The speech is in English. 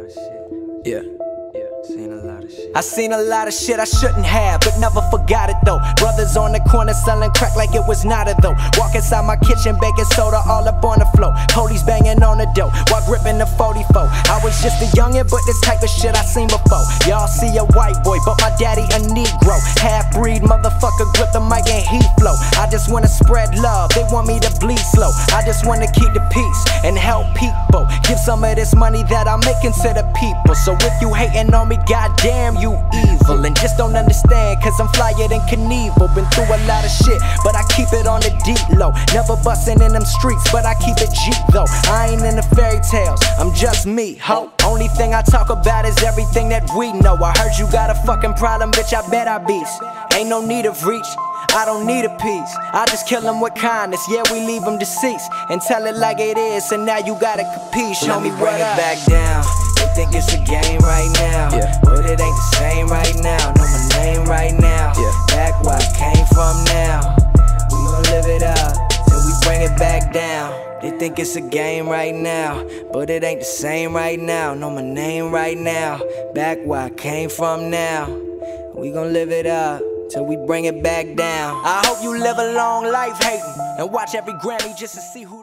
lot of shit. Yeah. Seen a lot of shit. I seen a lot of shit I shouldn't have, but never forgot it though. Brothers on the corner selling crack like it was nada though. Walk inside my kitchen, baking soda all up on the floor. Police banging on the door while gripping the 44. I was just a youngin', but this type of shit I seen before. Y'all see a white boy, but my daddy a Negro. Half-breed motherfucker, grip the mic and he flow. I just wanna spread love, they want me to bleed slow. I just wanna keep the peace and help people. Give some of this money that I'm making to the people. So if you hating on me, goddamn you evil. And just don't understand, cause I'm flyer than Knievel. Been through a lot of shit, but I keep it on the deep low. Never bustin' in them streets, but I keep it G though. I ain't in the fairy tales, I'm just me, ho. Only thing I talk about is everything that we know. I heard you got a fucking problem, bitch, I bet I beast. Ain't no need of reach, I don't need a piece. I just kill them with kindness, yeah, we leave them deceased. And tell it like it is, and now you gotta capiche. Show me bring what it up. back down. They think it's a game right now, but it ain't the same right now. Know my name right now, back where I came from now. We gon' live it up till we bring it back down. They think it's a game right now, but it ain't the same right now. Know my name right now, back where I came from now. We gon' live it up till we bring it back down. I hope you live a long life hating and watch every Grammy just to see who